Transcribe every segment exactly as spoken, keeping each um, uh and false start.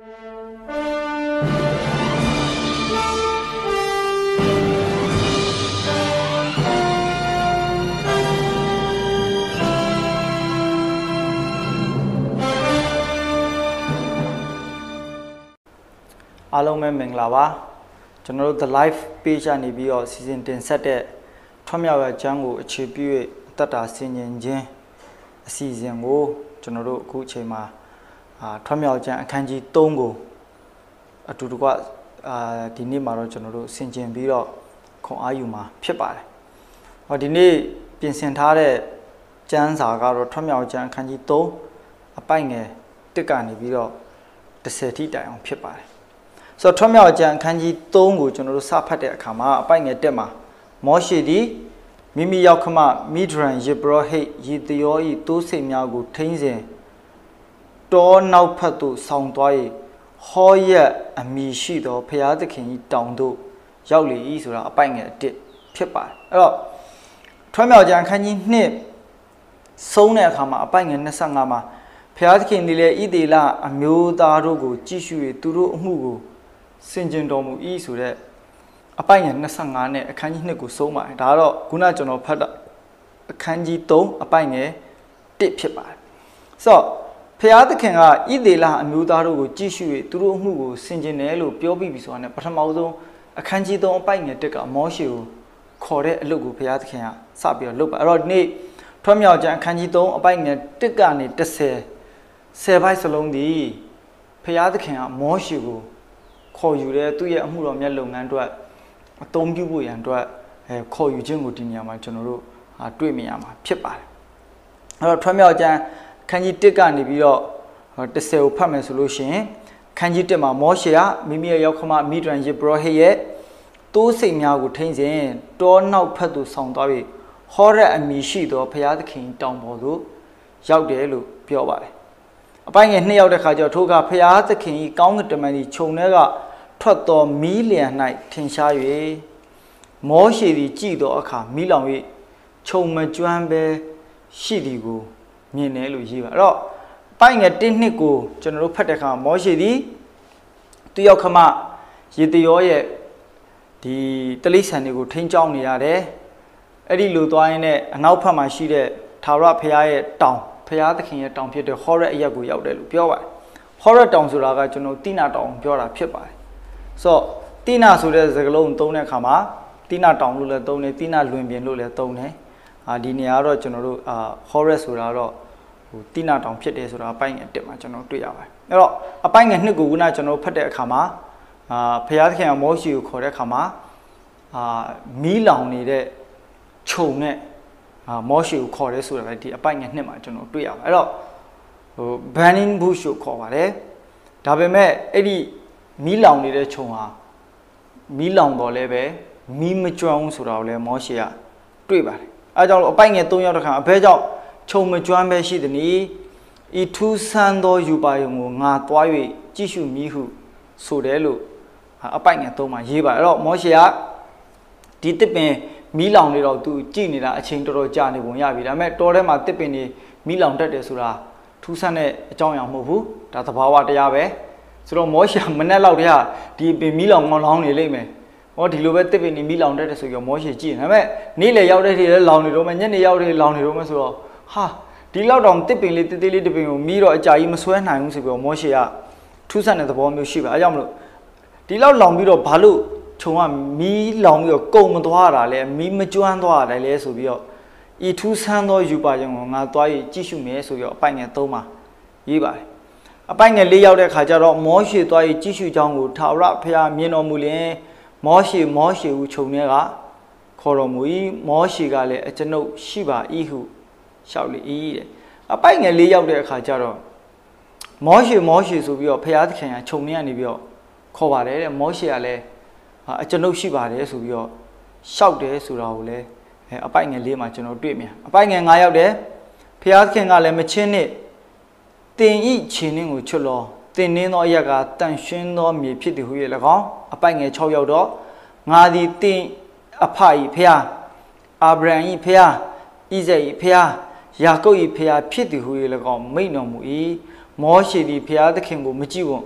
အားလုံးပဲမင်္ဂလာပါကျွန်တော်တို့ the live page ကနေပြီးတော့ season တင်ဆက်တဲ့ထွတ်မြောက်ရကျမ်းကိုအခြေပြု၍တတ်တာဆင်ញင်ခြင်းအစီအစဉ်ကိုကျွန်တော်တို့အခုအချိန်မှာအာထွတ်မြောက်ကျမ်းအခန်းကြီးသုံးကိုအတူတကွအာဒီနေ့မှာတော့ကျွန်တော်တို့ဆင်ခြင်ပြီးတော့ခွန်အားယူမှာဖြစ်ပါတယ်ဟောဒီနေ့ပြင်ဆင်ထားတဲ့ကျမ်းစာကတော့ထွတ်မြောက်ကျမ်းအခန်းကြီးသုံးအပိုက်ငယ်တစ်ကနေပြီးတော့တစ်ဆယ်ထိတိုင်အောင်ဖြစ်ပါတယ်ဆိုတော့ထွတ်မြောက်ကျမ်းအခန်းကြီးသုံးကိုကျွန်တော်တို့စဖတ်တဲ့အခါမှာအပိုက်ငယ်တက်မှာမောရှေသည်မိမိရောက်ခမမိဒရန်ယေဘရဟိတ်ယေတယောဤတိုးစိတ်များကိုထိန်းစဉ်တောနောက်ဖက်သို့ဆောင်းသွား၏ဟောရက်အမိရှိသောဖျားသခင်ဤတောင်သို့ရောက်လေ၏ဆိုတာအပိုက်ငယ်အတစ်ဖြစ်ပါတယ်အဲ့တော့ထွတ်မြောက်ကျမ်းအခန်းကြီးနှစ်ဆုံးတဲ့အခါမှာအပိုက်ငယ်နှစ်ဆယ့်ငါမှာဖျားသခင်သည်လည်းဣသေလအမျိုးသားတို့ကိုကြည့်ရှု၍သူတို့အမှုကိုစင်ကြင်တော်မူ၏ဆိုတဲ့အပိုက်ငယ်နှစ်ဆယ့်ငါနဲ့အခန်းကြီးနှစ်ကိုဆုံးပါတယ်ဒါကတော့ခုနကျွန်တော်ဖတ်တာအခန်းကြီးသုံးအပိုက်ငယ်တစ်ဖြစ်ပါတယ်ဆိုတော့ဖျားသခင်ကဣသေလအမျိုးသားတို့ကိုကြည့်ရှု၍သူတို့အမှုကိုစင်ကြင်တယ်လို့ပြောပြီးပြီဆိုတာနဲ့ပထမဆုံးအခန်းကြီးသုံးအပိုက်ငယ်တစ်ကမောရှေကိုခေါ်တဲ့အလုပ်ကိုဖျားသခင်ကစပြီးတော့လုပ်ပါအဲ့တော့ဒီနေ့ထွတ်မြောက်ကျမ်းအခန်းကြီးသုံးအပိုက်ငယ်တစ်ကနေတစ်ဆယ်ဆယ်ပိုက်စလုံးဒီဖျားသခင်ကမောရှေကိုခေါ်ယူတဲ့သူ့ရဲ့အမှုတော်မြတ်လုပ်ငန်းအတွက်အသုံးပြုဖို့ရန်အတွက်အဲခေါ်ယူခြင်းကိုဒီနေရာမှာကျွန်တော်တို့တွေ့မြင်ရမှာဖြစ်ပါတယ်အဲ့တော့ထွတ်မြောက်ကျမ်းအခန်းကြီးတစ်ကနေပြီးတော့တစ်ဆယ်ကိုဖတ်မယ်ဆိုလို့ရှိရင်အခန်းကြီးတစ်မှာမောရှေကမိမိရဲ့ရောက်ခမမိဒရန်ယေဘရဟိတ်ရဲ့တိုးစိတ်များကိုထိန်းစဉ်တောနောက်ဖက်သို့ဆောင်းသွားပြီးဟောရက်အမိရှိသောဘုရားသခင်တောင်ပေါ်သို့ရောက်တယ်လို့ပြောပါတယ်အပိုင်းငယ်နှစ်ရောက်တဲ့ခါကျတော့ထိုကဘုရားသခင်ဤကောင်းကင်တမန်ဤခြုံထဲကထွက်သောမီးလျံ၌ထင်ရှား၍မောရှေသည်ကြည်သောအခါမီးလောင်၍ခြုံမကျွမ်းပဲရှိသည်ကိုမြင်တယ်လို့ရေးပါအဲ့တော့အပိုင်းငယ်တစ်နှစ်ကိုကျွန်တော်တို့ဖတ်တဲ့အခါမောရှေသည်သူရောက်ခမယေတယောရဲ့ဒီတလိษံတွေကိုထိန်းချောင်းနေရတယ်အဲ့ဒီလိုသွားရင်းနဲ့အနောက်ဘက်မှာရှိတဲ့ထာဝရဘုရားရဲ့တောင်ဘုရားသခင်ရဲ့တောင်ဖြစ်တဲ့ဟောရက်အရက်ကိုရောက်တယ်လို့ပြောပါတယ်ဟောရက်တောင်ဆိုတာကကျွန်တော်တိနာတောင်ပြောတာဖြစ်ပါတယ်ဆိုတော့တိနာဆိုတဲ့စကားလုံးသုံးတဲ့အခါမှာတိနာတောင်လို့လည်းသုံးတယ်တိနာလွင်ပြင်လို့လည်းသုံးတယ်အာဒီနေရာကတော့ကျွန်တော်တို့အာဟောရက်ဆိုတာတော့ဟိုတိနာတောင်ဖြစ်တယ်ဆိုတာအပိုင်းငယ်တစ်မှာကျွန်တော်တွေ့ရပါတယ်အဲ့တော့အပိုင်းငယ်နှစ်ကိုခုနကျွန်တော်ဖတ်တဲ့အခါမှာအာဘုရားသခင်ကမောရှေကိုခေါ်တဲ့အခါမှာအာမီးလောင်နေတဲ့ခြုံနဲ့အာမောရှေကိုခေါ်တယ်ဆိုတာလည်းဒီအပိုက်ငယ်နှစ်မှာကျွန်တော်တွေ့ရပါတယ်အဲ့တော့ဟို burning bush ကိုခေါ်ပါတယ်ဒါပေမဲ့အဲ့ဒီမီးလောင်နေတဲ့ခြုံဟာမီးလောင်တော့လည်းပဲမီးမကျွမ်းဘူးဆိုတာကိုလည်းမောရှေကတွေ့ပါတယ်အဲကြောင့်လို့အပိုက်ငယ်သုံးရောက်တဲ့ခါအဘဲကြောင့်ခြုံမကျွမ်းပဲရှိသည်နီဤထူးဆန်းသောယူပါယုံကိုငါသွား၍ကြည့်ရှုမည်ဟုဆိုတယ်လို့အပိုက်ငယ်သုံးမှာရေးပါတယ်အဲ့တော့မောရှေကဒီတစ်ပင်မီးလောင်နေတော့သူကြည့်နေတာအချိန်တော်တော်ကြာနေပုံရပြီဒါပေမဲ့တောထဲမှာတစ်ပင်နေမီးလောင်တတ်တယ်ဆိုတာထူးဆန်းတဲ့အကြောင်းအရာမဟုတ်ဘူးဒါသဘာဝတရားပဲဆိုတော့မောရှေမနဲ့လောက်တည်းဟာဒီပင်မီးလောင်ကောင်းလောင်းနေလိမ့်မယ်ဟောဒီလိုပဲတစ်ပင်နေမီးလောင်တတ်တယ်ဆိုတော့မောရှေကြည့်နေဒါပေမဲ့နေ့လေရောက်တဲ့ทีလဲလောင်နေတော့မှညနေရောက်တဲ့လောင်နေတော့မှဆိုတော့ဟာဒီလောက်တောင်တစ်ပင်လေးတေးသေးလေးတစ်ပင်ကိုမီးတော့အကြာကြီးမဆွဲနိုင်ဘူးဆိုပြီးတော့မောရှေကထူးဆန်းတဲ့သဘောမျိုးရှိပါအဲကြောင့်မလို့ဒီလောက်လောင်ပြီးတော့ဘာလို့ခြုံကမီးလောင်ပြီးတော့ကုန်မသွားတာလဲမီးမကျွမ်းသွားတာလဲဆိုပြီးတော့ဤထူးဆန်းသောယူပါယုံကိုငါသွားပြီးကြည့်ရှုမယ်ဆိုပြီးတော့အပိုက်ငယ်သုံးပါရေးပါတယ်အပိုက်ငယ်လေးရောက်တဲ့ခါကျတော့မောရှေသွားပြီးကြည့်ရှုကြောင်းကိုထာဝရဘုရားမြင်တော်မူလျင်မောရှေမောရှေဟုခြုံထဲကခေါ်တော်မူ၏မောရှေကလည်းအကျွန်ုပ်ရှိပါ၏ဟုလျှောက်လေ၏တဲ့အပိုက်ငယ်လေးရောက်တဲ့အခါကျတော့မောရှေမောရှေဆိုပြီးတော့ဘုရားသခင်ကခြုံထဲကနေပြီးတော့ခေါ်ပါတယ်တဲ့မောရှေကလည်းအကျွန်ုပ်ရှိပါတယ်ဆိုပြီးတော့ရှောက်တယ်ဆိုတာကိုလည်းအပိုက်ငယ်လေးမှာကျွန်တော်တွေ့မြင်အပိုက်ငယ်ငါးရောက်တယ်ဘုရားသခင်ကလည်းမချင်းနဲ့တင်ဤခြေနှင်းကိုချွတ်လောတင်နှင်းသောအရက်ကတန်ရှင်းသောမြေဖြစ်သည်ဟု၍၎င်းအပိုက်ငယ်၆ရောက်တော့ငါသည်တင်အဖဤဖျားအာဗြဟံဤဖျားဣဇက်ဤဖျားယာကုပ်ဤဖျားဖြစ်သည်ဟု၍၎င်းမိန့်တော်မူ၏မောရှေသည်ဖျားသခင်ကိုမကြည့်ဝံ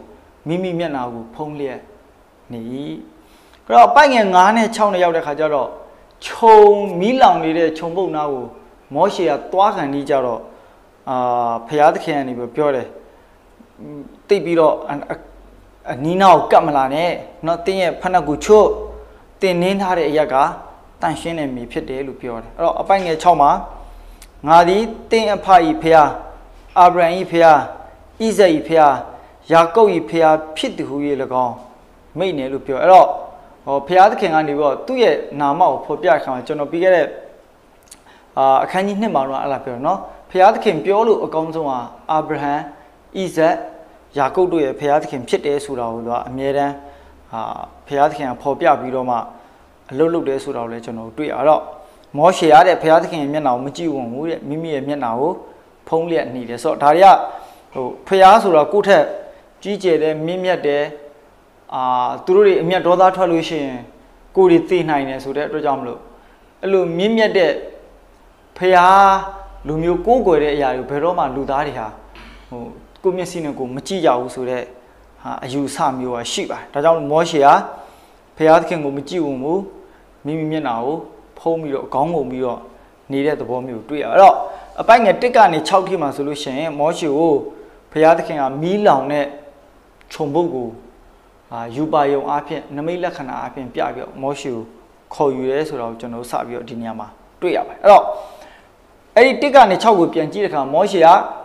မိမိမျက်နှာကိုဖုံးလျက်နေအဲ့တော့အပိုက်ငယ်nineနဲ့sixနဲ့ရောက်တဲ့ခါကျတော့ခြုံမီးလောင်နေတဲ့ခြုံပုတ်နာကိုမောရှေကသွားခံနေကြတော့အာဖျားသခင်ကနေပြောတယ်တိတ်ပြီးတော့အနီးနာကိုကတ်မလာနဲ့เนาะတင်းရဲ့ဖက်နှက်ကိုချွတ်တင်နင်းထားတဲ့အရက်ကတန့်ရှင်းတဲ့မြေဖြစ်တယ်လို့ပြောတယ်အဲ့တော့အပိုက်ငယ်sixမှာငါသည်တင်းအဖဤဖျားအာဗြဟံဤဖျားဣဇက်ဤဖျားယာကုပ်ဤဖျားဖြစ်သူဟူ၍၎င်းမိတ်တယ်လို့ပြောအဲ့တော့ဟောဖျားသခင်ကနေပြီးတော့သူ့ရဲ့နာမကိုဖော်ပြခါမှာကျွန်တော်ပြီးခဲ့တဲ့အာအခန်းကြီးtwoမှာတော့အဲ့ဒါပြောတယ်เนาะဖျားသခင်ပြောလို့အကောင်းဆုံးဟာအာဗြဟံဣဇက်ယာကုပ်တို့ရဲ့ဖျားသခင်ဖြစ်တယ်ဆိုတာကိုတော့အမြဲတမ်းဟာဖျားသခင်ကဖော်ပြပြီးတော့မှအလုပ်လုပ်တယ်ဆိုတာကိုလည်းကျွန်တော်တွေ့ရတော့မောရှေရတဲ့ဖျားသခင်ရဲ့မျက်နှာကိုမကြည့်ဝင်ဘူးတဲ့မိမိရဲ့မျက်နှာကိုဖုံးလျက်နေတယ်ဆိုတော့ဒါတွေကဟိုဖျားဆိုတော့ကိုယ့်ထက်ကြီးကျယ်တဲ့မြင့်မြတ်တဲ့အာသူတို့တွေအမျက်ဒေါသထွက်လို့ရှိရင်ကိုယ်တွေသိနိုင်တယ်ဆိုတဲ့အတွက်ကြောင့်မလို့အဲ့လိုမြင့်မြတ်တဲ့ဖျားလူမျိုးကိုးကွယ်တဲ့အရာတွေဘယ်တော့မှလူသားတွေဟာဟိုကိုမျက်စိနဲ့ကိုမကြည့်ကြဘူးဆိုတဲ့ဟာအယူဆမျိုးကရှိပါတယ်ဒါကြောင့်မောရှေကဖျားသခင်ကိုမကြည့်ဘူးမိမိမျက်နှာကိုဖုံးပြီးတော့ခေါင်းငုံပြီးတော့နေတဲ့သဘောမျိုးတွေ့ရအဲ့တော့အပိုက်ငယ်oneကနေsixထိမှာဆိုလို့ရှိရင်မောရှေကိုဖျားသခင်ကမီးလောင်တဲ့ခြုံပုတ်ကိုအာယူပါယုံအဖြစ်နမိတ်လက္ခဏာအဖြစ်ပြပြီးတော့မောရှေကိုခေါ်ယူရဲဆိုတော့ကျွန်တော်စပြီးတော့ဒီနေရာမှာတွေ့ရပါတယ်အဲ့တော့အဲ့ဒီoneကနေsixကိုပြန်ကြည့်တဲ့အခါမောရှေက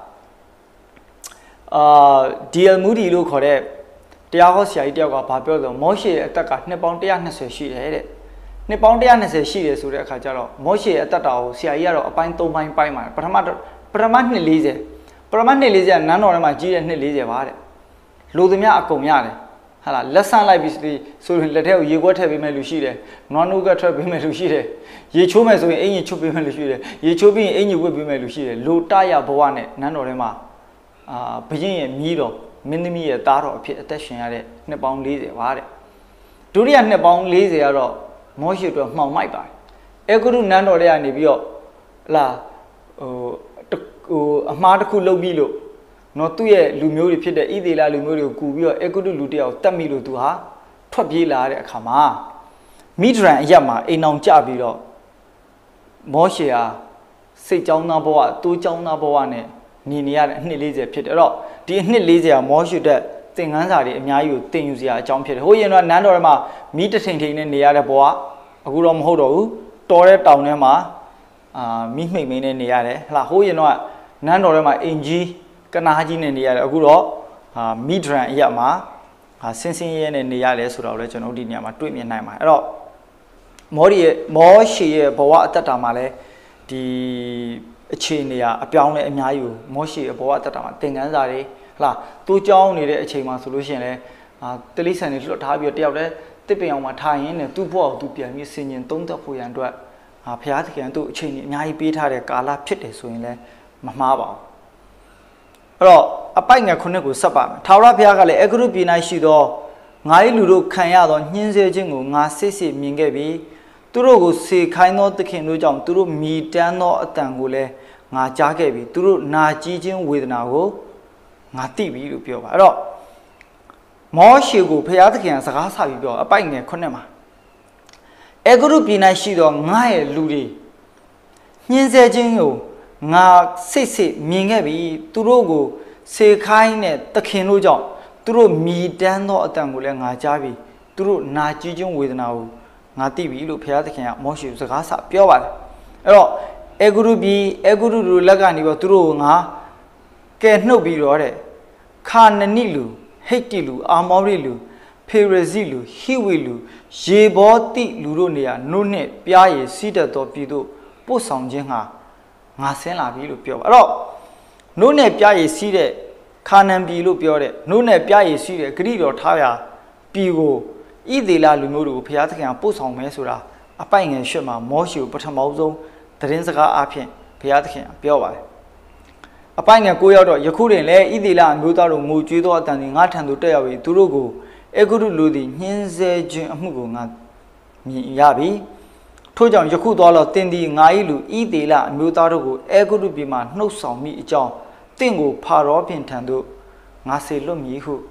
အာဒီအယ်မူဒီလို့ခေါ်တဲ့တရားဟောဆရာကြီးတယောက်ကဘာပြောလဲမောရှေရဲ့အသက်ကနှစ်ပေါင်းone twentyရှိတယ်တဲ့နှစ်ပေါင်းone twentyရှိတယ်ဆိုတဲ့အခါကျတော့မောရှေရဲ့အသက်တာကိုဆရာကြီးကတော့အပိုင်းthreeပိုင်းပိုင်းမှာပထမပထမနှစ်fortyပထမနှစ်fortyကနန်းတော်ထဲမှာကြီးတဲ့နှစ်fortyပါတဲ့လူသူများအကုန်ရတယ်ဟာလားလက်ဆန့်လိုက်ပြီးဆိုရင်လက်ထဲကိုရေခွက်ထည့်ပေးမယ်လူရှိတယ်နွားနိုးကထွက်ပေးမယ်လူရှိတယ်ရေချိုးမယ်ဆိုရင်အင်ကြီးချွတ်ပေးမယ်လူရှိတယ်ရေချိုးပြီးရင်အင်ကြီးဝတ်ပေးမယ်လူရှိတယ်လူတရဘဝနဲ့နန်းတော်ထဲမှာအာဘုရင်ရဲ့မြီးတော်မင်းသမီးရဲ့သားတော်အဖြစ်အသက်ရှင်ရတဲ့နှစ်ပေါင်းfortyပါတဲ့ဒုတိယနှစ်ပေါင်းfortyကတော့မောရှေတို့မှောင်မိုက်ပါတယ်အေဂုရုနန်းတော်ထဲကနေပြီးတော့လာဟိုဟိုအမှားတစ်ခုလုပ်ပြီးလို့နော်သူ့ရဲ့လူမျိုးတွေဖြစ်တဲ့ဣသေလလူမျိုးတွေကိုကူပြီးတော့အေဂုရုလူတယောက်တတ်မိလို့သူဟာထွက်ပြေးလာတဲ့အခါမှာမိဒရန်အရက်မှာအိမ်အောင်ကြပြီးတော့မောရှေဟာစိတ်ကြောင်းသားဘဝတိုးကြောင်းသားဘဝနဲ့နေနေရတဲ့အနှစ်fortyဖြစ်တယ်အဲ့တော့ဒီအနှစ်fortyကမောရှေတဲ့သင်ခန်းစာတွေအများကြီးကိုသင်ယူစရာအကြောင်းဖြစ်တယ်ဟိုရင်တော့နန်းတော်ထဲမှာမိတထိန်ထိန်နဲ့နေရတဲ့ဘဝအခုတော့မဟုတ်တော့ဘူးတော်တဲ့တောင်ထဲမှာအာမိမှိတ်မင်းနဲ့နေရတယ်ဟလာဟိုရင်တော့နန်းတော်ထဲမှာအင်ကြီးကနာကြီးနဲ့နေရတယ်အခုတော့အာမိဒရန်အရက်မှာအာဆင်းဆင်းရဲနဲ့နေရတယ်ဆိုတော့လည်းကျွန်တော်ဒီနေရာမှာတွေ့မြင်နိုင်ပါတယ်အဲ့တော့မောဒီရဲ့မောရှေရဲ့ဘဝအတ္တတာမှာလည်းဒီအခြေအနေအပြောင်းလဲအများကြီးကိုမောရှေရဲ့ဘဝအတ္တတာမှာသင်ခန်းစာတွေဟလာသူ့ကြောင်းနေတဲ့အချိန်မှာဆိုလို့ရှိရင်လည်းအာတလိဆန်တွေလွတ်ထားပြီးတော့တယောက်တည်းတစ်ပင်အောင်မှာထားရင်းနဲ့သူ့ဘဝကိုသူပြန်ပြီးဆင်ញင်သုံးသပ်ဖို့ရန်အတွက်အာဘုရားသခင်သူ့အချိန်ကြီးအများကြီးပေးထားတဲ့ကာလဖြစ်တယ်ဆိုရင်လည်းမမှားပါဘူးအဲ့တော့အပိုက်ငယ်ခုနှစ်ကိုဆက်ပါမယ်ထာဝရဘုရားကလည်းအေဂရုပြည်၌ရှိသောငါ၏လူတို့ခံရသောညှင်းဆဲခြင်းကိုငါစစ်စစ်မြင်ခဲ့ပြီးသူတို့ကိုစေခိုင်းသောသခင်တို့ကြောင့်သူတို့မြည်တမ်းသောအတန်ကိုလည်းငါကြားခဲ့ပြီးသူတို့နာကြည်ခြင်းဝေဒနာကိုငါသိပြီလို့ပြောပါအဲ့တော့မောရှေကိုဘုရားသခင်ကစကားဆပြီးပြောအပိုက်ငယ်ခုနှစ်မှာအေဂရုပြည်၌ရှိသောငါရဲ့လူတွေညှင်းဆဲခြင်းကိုငါစိတ်စိတ်မြင်ခဲ့ပြီသူတို့ကိုစေခိုင်းတဲ့သခင်တို့ကြောင့်သူတို့မြည်တမ်းသောအတန်ကိုလည်းငါကြားပြီသူတို့နာကြည်ခြင်းဝေဒနာကိုငါသိပြီလို့ဘုရားသခင်ကမောရှေကိုစကားဆပြောပါတယ်အဲ့တော့အေဂရုပြည်အေဂရုလူလက်ကနေပြီးသူတို့ကိုငါကဲနှုတ်ပြီးတော့တဲ့ခါနနိလူဟိတ်တိလူအာမောရိလူဖေရဇိလူဟိဝေလူယေဘောတိလူတို့နေရာနို့နဲ့ပြားရည်စီးတတ်သောပြည်တို့ပို့ဆောင်ခြင်းဟာငါဆင်းလာပြီလို့ပြောပါအဲ့တော့နို့နဲ့ပြားရည်စီးတဲ့ခါနန်ပြည်လို့ပြောတဲ့နို့နဲ့ပြားရည်စီးတဲ့ဂရိတော်ထားရာပြည်ကိုဣသေလလူမျိုးတို့ဘုရားသခင်ကပို့ဆောင်မယ်ဆိုတာအပိုက်ငယ်ရှစ်မှာမောရှေကိုပထမဆုံးသတင်းစကားအဖြစ်ဘုရားသခင်ကပြောပါတယ်အပိုက်ငယ်ကိုရောက်တော့ယခုတွင်လည်းဣသေလအမျိုးသားတို့ငိုကြွေးသောအတန်သည်ငါထံသို့တက်ရောက်ပြီးသူတို့ကိုအေဂုရုလူသည်ညှင်းဆဲခြင်းအမှုကိုငါမြင်ရပြီထို့ကြောင့်ယခုသွားတော့သင်သည်ငါ၏လူဣသေလအမျိုးသားတို့ကိုအေဂုရုပြည်မှနှုတ်ဆောင်မိအကြောင်းသင်ကိုဖာရောပြင်ထံသို့ငါစေလွတ်မည်ဟု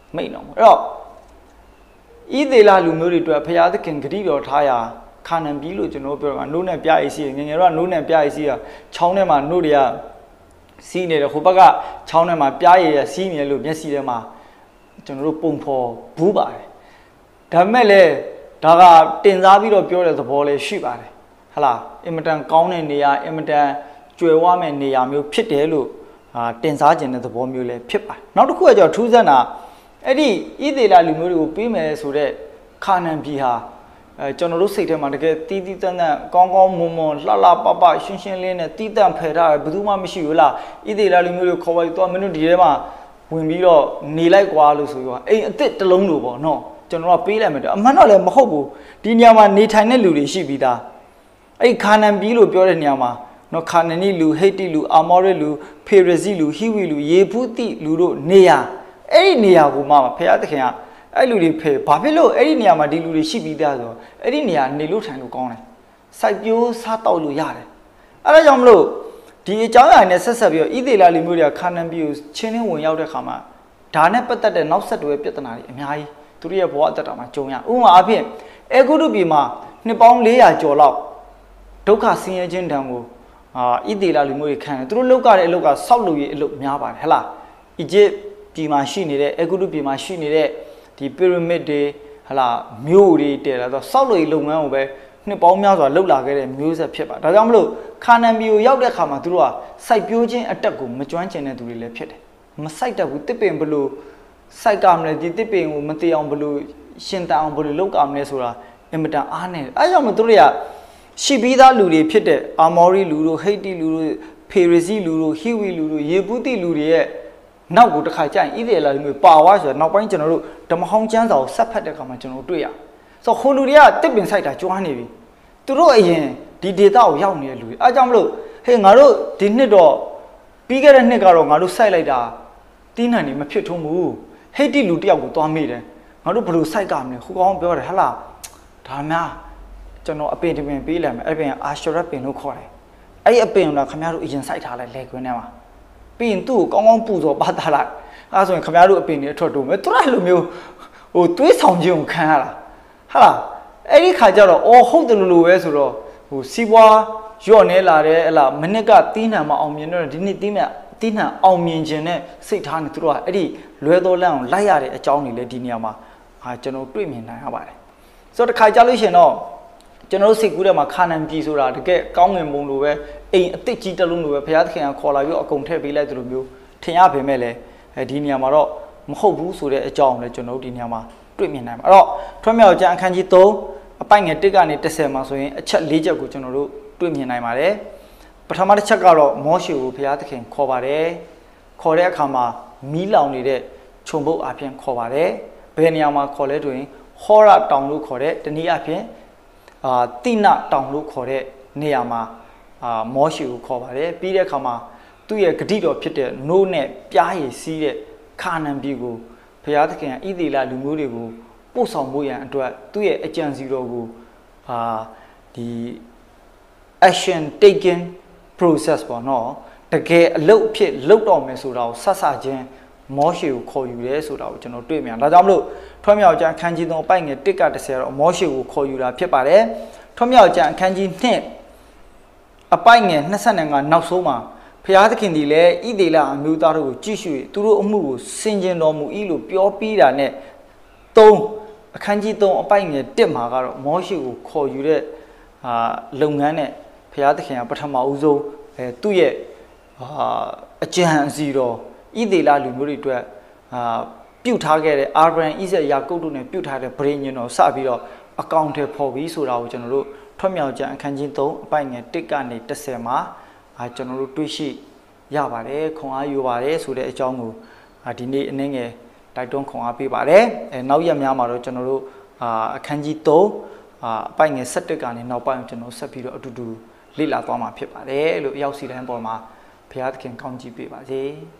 မိတ်တော်အဲ့တော့ဤသေးလာလူမျိုးတွေအတွက်ဖရာသခင်ဂတိတော်ထားရာခါနန်ပြီးလို့ကျွန်တော်ပြောတာနိုးနဲ့ပြရည်စီငငယ်တော့နိုးနဲ့ပြရည်စီကချောင်းထဲမှာနိုးတွေကစီးနေတယ်ဟိုဘက်ကချောင်းထဲမှာပြရည်ရစီးနေလို့မျက်စိထဲမှာကျွန်တော်တို့ပုံဖော်ဘူးပါတယ်ဒါပေမဲ့လည်းဒါကတင်စားပြီးတော့ပြောတဲ့သဘောလေးရှိပါတယ်ဟလာအင်မတန်ကောင်းတဲ့နေရာအင်မတန်ကျွယ်ဝမဲ့နေရာမျိုးဖြစ်တယ်လို့အာတင်စားခြင်းတဲ့သဘောမျိုးလည်းဖြစ်ပါတယ်နောက်တစ်ခုကကြောင့်ထူးဆန်းတာအဲ့ဒီဣသေလလူမျိုးတွေကိုပေးမယ်ဆိုတဲ့ခါနန်ပြည်ဟာအဲကျွန်တော်တို့စိတ်ထဲမှာတကယ်တီးတီးတန်းတန်းကောင်းကောင်းမွန်မွန်လှလှပပရှင်းရှင်းလင်းနဲ့တီးတန့်ဖယ်ထားတယ်ဘယ်သူမှမရှိဘူးလားဣသေလလူမျိုးတွေခေါ်ပါပြီးတော့မင်းတို့ဒီထဲမှာဝင်ပြီးတော့နေလိုက်ကွာလို့ဆိုပြီးတော့အိမ်အစ်စ်တစ်လုံးလိုပေါ့နော်ကျွန်တော်ကပေးလိုက်မယ်တော့အမှန်တော့လည်းမဟုတ်ဘူးဒီနေရာမှာနေထိုင်တဲ့လူတွေရှိပြီးသားအဲ့ခါနန်ပြည်လို့ပြောတဲ့နေရာမှာနော်ခါနနီလူဟိတ်တိလူအာမောရလူဖေရဇီလူဟိဝီလူယေဖုတိလူတို့နေရာအဲ့ဒီနေရာကိုမှဖရာသခင်ကအဲ့လူတွေဖယ်ဘာဖြစ်လို့အဲ့ဒီနေရာမှာဒီလူတွေရှိပြီးသားဆိုတော့အဲ့ဒီနေရာနေလို့ထိုင်လို့ကောင်းတယ်စိုက်ပျိုးစားတောက်လို့ရတယ်အဲ့ဒါကြောင့်မလို့ဒီအကြောင်းအရာနဲ့ဆက်ဆက်ပြီးတော့ဣသေလလူမျိုးတွေကခါနန်ပြည်ကိုချင်းချင်းဝင်ရောက်တဲ့ခါမှာဒါနဲ့ပတ်သက်တဲ့နောက်ဆက်တွဲပြဿနာတွေအများကြီးသူတို့ရဲ့ဘဝအသက်တာမှာကြုံရဥပမာအဖြစ်အေဂုတုပြည်မှာနှစ်ပေါင်း၄ရာကျော်လောက်ဒုက္ခဆင်းရဲခြင်းတံကိုအာဣသေလလူမျိုးတွေခံတယ်သူတို့လောက်ကြတဲ့အလုပ်ကဆောက်လုပ်ရေးအလုပ်များပါတယ်ဟလားအီဂျစ်ပြည်မှာရှိနေတဲ့အေဂုတုပြည်မှာရှိနေတဲ့ဒီပီရမစ်တွေဟလာမြို့တွေတည်လာတော့စောက်လို့လုပ်ငန်းကိုပဲနှစ်ပေါင်းများစွာလှုပ်လာခဲ့တဲ့မျိုးဆက်ဖြစ်ပါဒါကြောင့်မလို့ခါနန်ပြည်ကိုရောက်တဲ့အခါမှာသူတို့ကစိုက်ပျိုးခြင်းအတက်ကိုမကျွမ်းကျင်တဲ့သူတွေလည်းဖြစ်တယ်မစိုက်တတ်ဘူးတစ်ပင်ဘလို့စိုက်ကမလဲဒီတစ်ပင်ကိုမတည်အောင်ဘလို့ရှင်တန်အောင်ဘလို့လုပ်ကမလဲဆိုတာအင်မတန်အားနေတယ်အဲကြောင့်မသူတို့ကရှိပြီးသားလူတွေဖြစ်တဲ့အာမောရီလူတို့ဟိတ်တီလူတို့ဖေရဇီလူတို့ဟိဝီလူတို့ယေပုတိလူတွေရဲ့နောက်ကိုတစ်ခါကြာရင်ဣသေလလူမျိုးပါဝါဆိုတော့နောက်ပိုင်းကျွန်တော်တို့ဓမ္မဟောင်းကျမ်းစာကိုဆက်ဖတ်တဲ့အခါမှာကျွန်တော်တို့တွေ့ရဆိုတော့ဟိုလူတွေကတစ်ပင်ဆိုင်တာကြွားနေပြီသူတို့အရင်ဒီဒေတာကိုရောက်နေတဲ့လူတွေအဲကြောင့်မလို့ဟေးငါတို့ဒီနှစ်တော့ပြီးခဲ့တဲ့နှစ်ကတော့ငါတို့စိုက်လိုက်တာတီးနှံနေမဖြစ်ထုံးဘူးဟိတ်တိလူတယောက်ကိုသွားမိတယ်ငါတို့ဘယ်လိုစိုက်ကမလဲဟိုကောင်ပြောတယ်ဟလာဒါများကျွန်တော်အပင်တပင်ပေးလိုက်မယ်အဲ့ပင်အာရှရတ်ပင်လို့ခေါ်တယ်အဲ့အပင်ကခင်ဗျားတို့အရင်စိုက်ထားလိုက်လေခွင်းထဲမှာပြီးရင်သူ့ကိုကောင်းကောင်းပူဇော်ပါတာလိုက်အဲဆိုရင်ခင်ဗျားတို့အပင်တွေအထွက်တူမယ်သူကလိုမျိုးဟိုတွေးဆောင်ခြင်းကိုခံရတာဟာလားအဲ့ဒီခါကျတော့အော်ဟုတ်တယ်လို့လို့ပဲဆိုတော့ဟိုစီးပွားရော့နေလာတယ်ဟလားမနစ်ကတီးနှံမအောင်မြင်တော့ဒီနေ့တီးမြတီးနှံအောင်မြင်ခြင်းနဲ့စိတ်ထားနေသူတို့ကအဲ့ဒီလွဲတော်လန့်အောင်လိုက်ရတဲ့အကြောင်းတွေလည်းဒီနေရာမှာဟာကျွန်တော်တွေ့မြင်နိုင်ရပါတယ်ဆိုတော့တစ်ခါကြလို့ရှိရင်တော့ကျွန်တော်တို့စိတ်ကူးထဲမှာခါနန်ပြည်ဆိုတာတကယ်ကောင်းငင်ပုံလိုပဲအိမ်အစ်စ်ကြီးတလုံးလိုပဲဘုရားသခင်ကခေါ်လာပြီးအကုန်ထည့်ပေးလိုက်သလိုမျိုးထင်ရပေမဲ့လည်းအဲဒီနေရာမှာတော့မဟုတ်ဘူးဆိုတဲ့အကြောင်းလည်းကျွန်တော်တို့ဒီနေရာမှာတွေ့မြင်နိုင်ပါအဲ့တော့ထွန်းမြောက်ကျမ်းအခန်းကြီး၃အပိုင်ငယ်တစ်ကနေတစ်ဆယ်မှာဆိုရင်အချက်၄ချက်ကိုကျွန်တော်တို့တွေ့မြင်နိုင်ပါတယ်ပထမတစ်ချက်ကတော့မောရှေကိုဘုရားသခင်ခေါ်ပါတယ်ခေါ်တဲ့အခါမှာမီးလောင်နေတဲ့ခြုံပုတ်အပြင်ခေါ်ပါတယ်ဘယ်နေရာမှာခေါ်လဲဆိုရင်ဟောရတောင်လို့ခေါ်တဲ့တနည်းအားဖြင့်အာတိနတောင်လို့ခေါ်တဲ့နေရာမှာအာမောရှေကိုခေါ်ပါတယ်ပြီးတဲ့အခါမှာသူ့ရဲ့ဂတိတော်ဖြစ်တဲ့နိုးနဲ့ပြားရည်စီးတဲ့ခါနန်ပြည်ကိုဘုရားသခင်ကဣသေလလူမျိုးတွေကိုပို့ဆောင်ဖို့ရန်အတွက်သူ့ရဲ့အကြံစီတော်ကိုအာဒီ action taken process ပေါ့နော်တကယ်အလုပ်ဖြစ်လုပ်တော့မယ်ဆိုတာကိုဆက်ဆချင်းမောရှေကိုခေါ်ယူရဲဆိုတာကိုကျွန်တော်တွေ့မြင်ဒါကြောင့်မလို့ထွန်းမြောက်ကျမ်းအခန်းကြီး၃အပိုင်ငယ်တစ်ကတစ်ဆယ်တော့မောရှေကိုခေါ်ယူတာဖြစ်ပါတယ်ထွန်းမြောက်ကျမ်းအခန်းကြီး၂အပိုင်ငယ်၂၅နောက်ဆုံးမှာဘုရားသခင်ဒီလေဣသေလအမျိုးသားတို့ကိုကြည့်ရှုသူတို့အမှုကိုဆင်ခြင်တော်မူ၏လို့ပြောပြီးတာနဲ့၃အခန်းကြီး၃အပိုင်ငယ်၁မှာကတော့မောရှေကိုခေါ်ယူတဲ့အာလုပ်ငန်းနဲ့ဘုရားသခင်ကပထမဦးဆုံးအဲသူ့ရဲ့အာအကြံအစီတော်ဣသေလလူမျိုးတွေအတွက်အာပြုတ်ထားခဲ့တဲ့အာဗြဟံဣဇက်ယာကုပ်တို့နဲ့ပြုတ်ထားတဲ့ဗြိဉ္ဉ်တော်စပြီးတော့အကောင့်ထဲပေါ်ပြီးဆိုတာကိုကျွန်တော်တို့ထွတ်မြောက်ကျမ်းအခန်းကြီး၃အပိုင်ငယ်၁ကနေ၁၀မှာအာကျွန်တော်တို့တွေ့ရှိရပါတယ်ခွန်အားယူပါတယ်ဆိုတဲ့အကြောင်းကိုဒီနေ့အနည်းငယ်တိုက်တွန်းခွန်အားပေးပါတယ်အဲနောက်ရက်များမှာတော့ကျွန်တော်တို့အာအခန်းကြီး၃အာအပိုင်ငယ်၁၁ကနေနောက်ပိုင်းကျွန်တော်ဆက်ပြီးတော့အတူတူလေ့လာသွားမှာဖြစ်ပါတယ်လို့ရောက်စီတိုင်းပေါ်မှာဘုရားသခင်ကောင်းချီးပေးပါစေ